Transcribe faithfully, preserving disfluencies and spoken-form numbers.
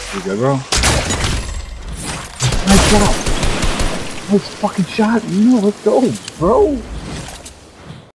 You good, bro? Nice shot. Nice fucking shot. No, let's go, bro.